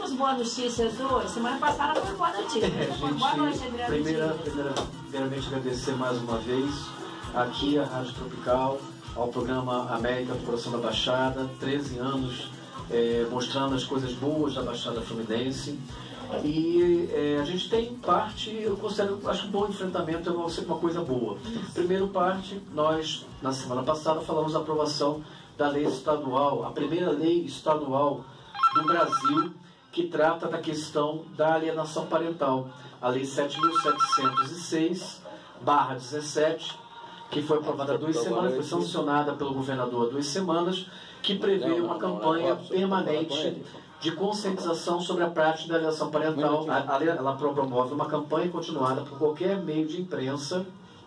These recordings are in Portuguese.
temos boas notícias hoje. Semana passada foi boa notícia. Boa noite, Adriano. Primeiramente agradecer mais uma vez aqui a Rádio Tropical, ao programa América do Coração da Baixada, 13 anos mostrando as coisas boas da Baixada Fluminense. E a gente tem parte, eu considero, acho que um bom enfrentamento é sempre uma coisa boa. Primeiro parte, nós na semana passada falamos da aprovação da lei estadual, a primeira lei estadual do Brasil que trata da questão da alienação parental, a lei 7.706/17, que foi aprovada há 2 semanas, foi sancionada pelo governador há 2 semanas, que prevê uma campanha permanente de conscientização sobre a prática da alienação parental. Ela promove uma campanha continuada por qualquer meio de imprensa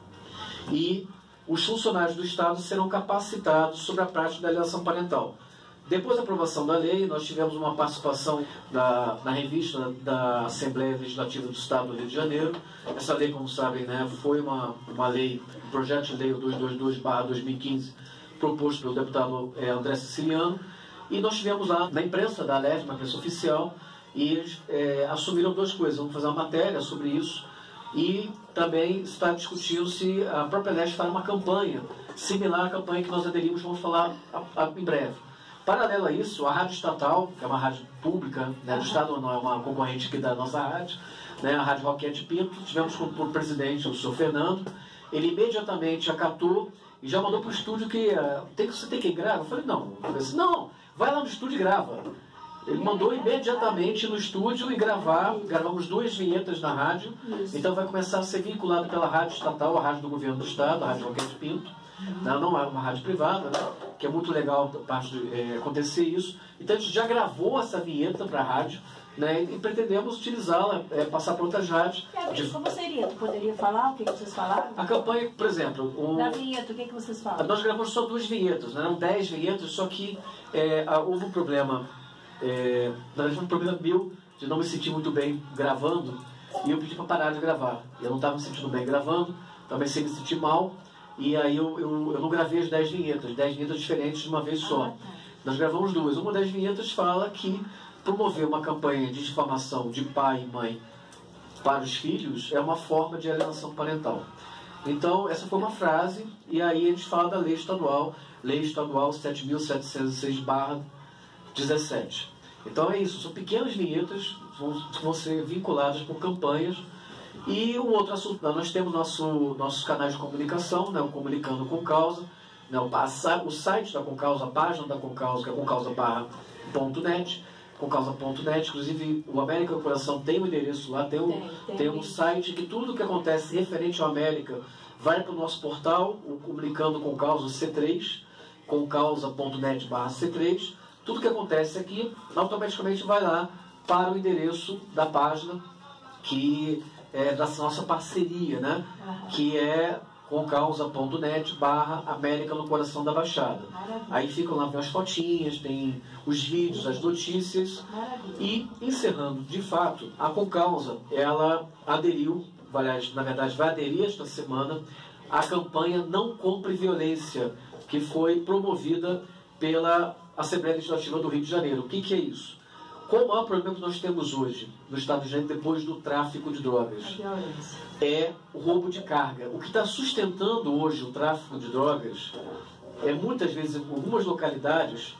e os funcionários do Estado serão capacitados sobre a prática da alienação parental. Depois da aprovação da lei, nós tivemos uma participação na revista da Assembleia Legislativa do Estado do Rio de Janeiro. Essa lei, como sabem, né, foi uma lei, um projeto de lei 222/2015, proposto pelo deputado André Siciliano. E nós tivemos lá na imprensa da Alesp, uma imprensa oficial, e eles assumiram 2 coisas. Vamos fazer uma matéria sobre isso e também está discutindo se a própria Alesp fará uma campanha similar à campanha que nós aderimos, vamos falar em breve. Paralelo a isso, a Rádio Estatal, que é uma rádio pública, né, do Estado, não é uma concorrente aqui da nossa rádio, né, a Rádio Roquete Pinto, tivemos por presidente o senhor Fernando. Ele imediatamente acatou e já mandou para o estúdio que você tem que gravar. Eu falei, não. Eu falei assim, não, vai lá no estúdio e grava. Ele mandou imediatamente no estúdio e gravamos 2 vinhetas na rádio. Então vai começar a ser vinculado pela Rádio Estatal, a rádio do governo do Estado, a Rádio Roquete Pinto. Não é uma rádio privada, né, que é muito legal acontecer isso. Então a gente já gravou essa vinheta para a rádio, né, e pretendemos utilizá-la, passar para outras rádios. Como seria? Tu poderia falar o que vocês falaram? A campanha, por exemplo... Na vinheta, o que vocês falam? Nós gravamos só 2 vinhetas, né, eram 10 vinhetas, só que houve um problema, na verdade um problema meu, de não me sentir muito bem gravando, e eu pedi para parar de gravar. Eu não estava me sentindo bem gravando, comecei a me sentir mal, e aí eu não gravei as 10 vinhetas diferentes de uma vez só. Nós gravamos 2. Uma das vinhetas fala que promover uma campanha de difamação de pai e mãe para os filhos é uma forma de alienação parental. Então, essa foi uma frase, e aí a gente fala da lei estadual 7.706/17. Então é isso, são pequenas vinhetas que vão ser vinculadas por campanhas. E um outro assunto, nós temos nossos canais de comunicação, né, o Comunicando com Causa, né, o site da Concausa, a página da Concausa, que é concausa.net, concausa.net, inclusive o América do Coração tem um endereço lá, tem um site que tudo que acontece referente ao América vai para o nosso portal, o Comunicando com Causa C3, concausa.net/C3. Tudo que acontece aqui automaticamente vai lá para o endereço da página que é da nossa parceria, né? Que é concausa.net/América no Coração da Baixada. Maravilha. Aí ficam lá as fotinhas, tem os vídeos, as notícias. Maravilha. E encerrando, de fato, a Concausa, ela aderiu, na verdade vai aderir esta semana, à campanha Não Compre Violência, que foi promovida pela Assembleia Legislativa do Rio de Janeiro. O que é isso? Qual o maior problema que nós temos hoje no Estado do Rio de Janeiro depois do tráfico de drogas? É o roubo de carga. O que está sustentando hoje o tráfico de drogas é muitas vezes, em algumas localidades,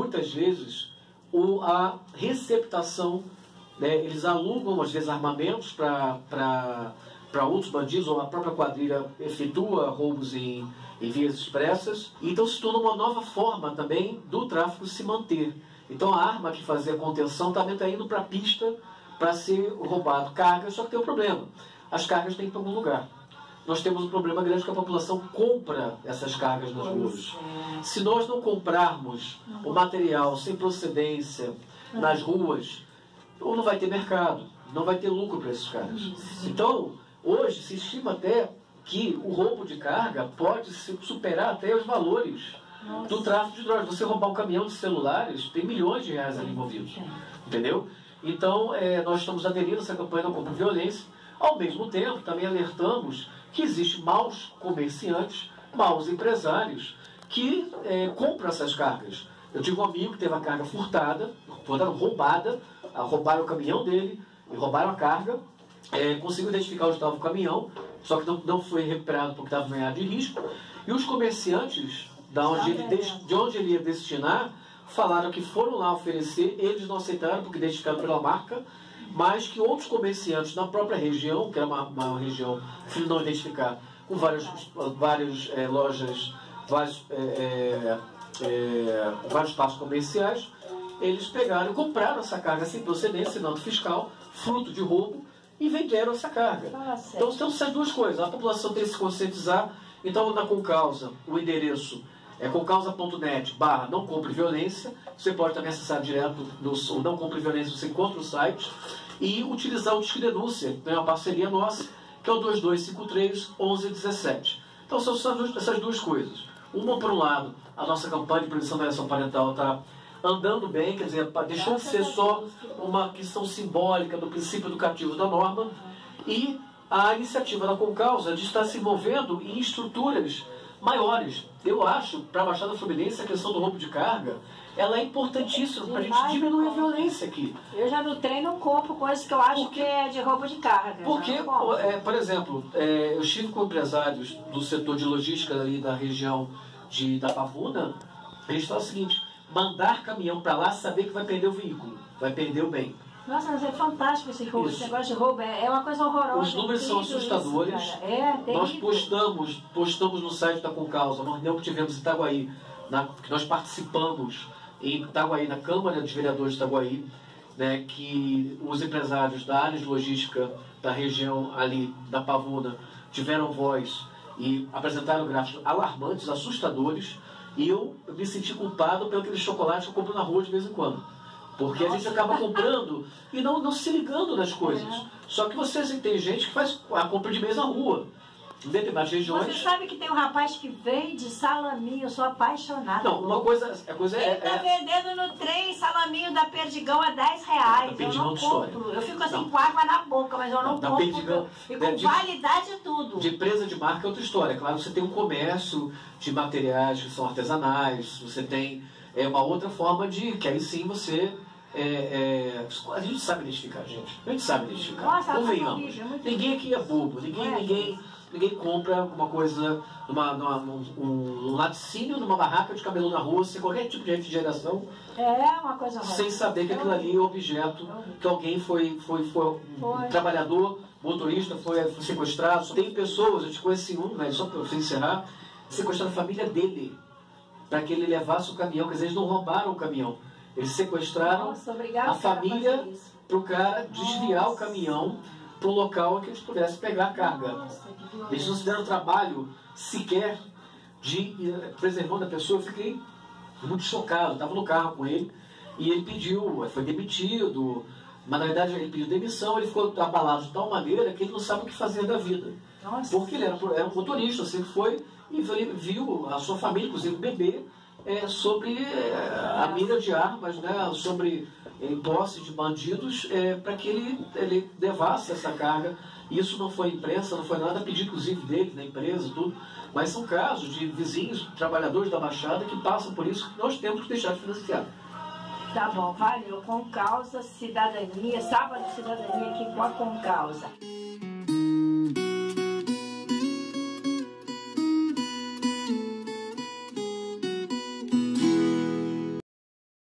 a receptação, né? Eles alugam às vezes armamentos para outros bandidos, ou a própria quadrilha efetua roubos em vias expressas. Então se torna uma nova forma também do tráfico se manter. Então a arma que fazia contenção também está indo para a pista para ser roubado carga, só que tem um problema. As cargas têm que ir para algum lugar. Nós temos um problema grande que a população compra essas cargas nas ruas. Se nós não comprarmos o material sem procedência nas ruas, ou não vai ter mercado, não vai ter lucro para esses caras. Então, hoje se estima até que o roubo de carga pode superar até os valores do tráfico de drogas. Você roubar um caminhão de celulares, tem milhões de reais ali envolvidos. Entendeu? Então, nós estamos aderindo a essa campanha Não Compre Violência. Ao mesmo tempo, também alertamos que existem maus comerciantes, maus empresários que compram essas cargas. Eu tive um amigo que teve a carga furtada, roubada, roubaram o caminhão dele e roubaram a carga. Conseguiu identificar onde estava o caminhão, só que não foi recuperado porque estava em área de risco. E os comerciantes, de onde ele ia destinar, falaram que foram lá oferecer, eles não aceitaram porque identificaram pela marca, mas que outros comerciantes na própria região, que era uma região, prefiro não identificar, com várias lojas, vários espaços comerciais, eles pegaram e compraram essa carga sem procedência, sem nota fiscal, fruto de roubo, e venderam essa carga. Então temos essas duas coisas, a população tem que se conscientizar. Então na Concausa, o endereço é concausa.net / não compre violência. Você pode também acessar direto no não compre violência, você encontra o site, e utilizar o Disque Denúncia, tem uma parceria nossa, que é o 2253 1117. Então são essas duas coisas. Uma, por um lado, a nossa campanha de prevenção da alienação parental está andando bem, quer dizer, deixou de ser só uma questão simbólica do princípio educativo da norma, e a iniciativa da Concausa de estar se envolvendo em estruturas maiores. Eu acho, para a Baixada Fluminense, a questão do roubo de carga, ela é importantíssima para a gente diminuir a violência aqui. Eu já no trem não compro coisas que eu acho que é de roubo de carga. Porque, por exemplo, eu estive com empresários do setor de logística ali da região da Pavuna, eles falam o seguinte: mandar caminhão para lá, saber que vai perder o veículo, vai perder o bem. Nossa, mas é fantástico esse roubo, esse negócio de roubo, é uma coisa horrorosa. Os números são assustadores. Nós postamos no site da Concausa, uma reunião que tivemos em Itaguaí, que nós participamos em Itaguaí, na Câmara dos Vereadores de Itaguaí, né, que os empresários da área de logística da região ali da Pavuna tiveram voz e apresentaram gráficos alarmantes, assustadores, e eu me senti culpado pelo aquele chocolate que eu compro na rua de vez em quando. Porque a gente acaba comprando e não se ligando nas coisas. Só que tem gente que faz a compra de mês na rua. Em determinadas regiões. Você sabe que tem um rapaz que vende salaminho, eu sou apaixonada. Não, uma coisa ele tá vendendo no trem salaminho da Perdigão a R$10. Eu não compro. Eu fico assim com água na boca, mas eu não compro. Perdigão, e com validade e tudo. De empresa de marca é outra história. Claro, você tem um comércio de materiais que são artesanais, você tem uma outra forma que aí sim você... a gente sabe identificar, gente. A gente sabe identificar. Nossa, convenhamos. Ninguém aqui é bobo. Ninguém compra uma coisa, um laticínio numa barraca de cabelo na rua, sem qualquer tipo de refrigeração. Uma coisa sem saber que aquilo ali é objeto, que alguém foi um trabalhador, motorista, foi sequestrado. Tem pessoas, eu te conheci só para encerrar, sequestraram a família dele, para que ele levasse o caminhão. Quer dizer, eles não roubaram o caminhão. Eles sequestraram a família para o cara desviar o caminhão para um local em que eles pudessem pegar a carga. Eles não se deram trabalho sequer de preservando a pessoa. Eu fiquei muito chocado. Estava no carro com ele e ele foi demitido. Mas na verdade ele pediu demissão. Ele ficou abalado de tal maneira que ele não sabe o que fazer da vida. Porque ele era um motorista, sempre foi, e viu a sua família, inclusive o bebê, sobre a mira de armas, né, sobre posse de bandidos, para que ele levasse essa carga. Isso não foi imprensa, não foi nada, pedido inclusive dele, da empresa, tudo. Mas são casos de vizinhos, trabalhadores da Baixada que passam por isso, que nós temos que deixar de financiar. Tá bom, valeu. Concausa, cidadania, sábado de cidadania aqui com a Concausa.